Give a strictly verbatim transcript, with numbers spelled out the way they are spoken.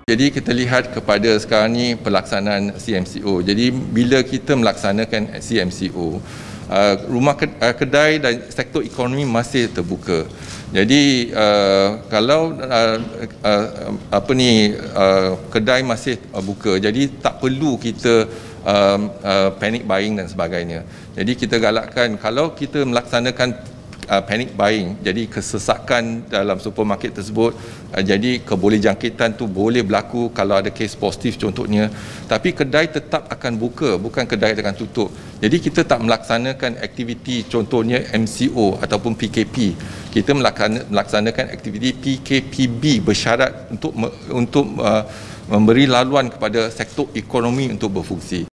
Jadi kita lihat kepada sekarang ni pelaksanaan C M C O. Jadi bila kita melaksanakan C M C O, uh, rumah kedai dan sektor ekonomi masih terbuka. Jadi uh, kalau uh, uh, apa ni uh, kedai masih uh, buka, jadi tak perlu kita uh, uh, panic buying dan sebagainya. Jadi kita galakkan kalau kita melaksanakan Uh, panic buying, jadi kesesakan dalam supermarket tersebut, uh, jadi kebolehjangkitan tu boleh berlaku kalau ada kes positif contohnya, tapi kedai tetap akan buka, bukan kedai akan tutup. Jadi kita tak melaksanakan aktiviti contohnya M C O ataupun P K P. Kita melaksanakan aktiviti P K P B bersyarat untuk untuk uh, memberi laluan kepada sektor ekonomi untuk berfungsi.